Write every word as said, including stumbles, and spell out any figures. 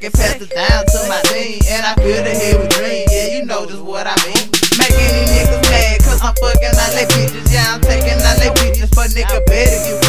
can pass it down to my team, and I feel the heavy dream. Yeah, you know just what I mean. Making these niggas mad, cause I'm fucking all they bitches. Yeah, I'm taking all they bitches, but nigga better get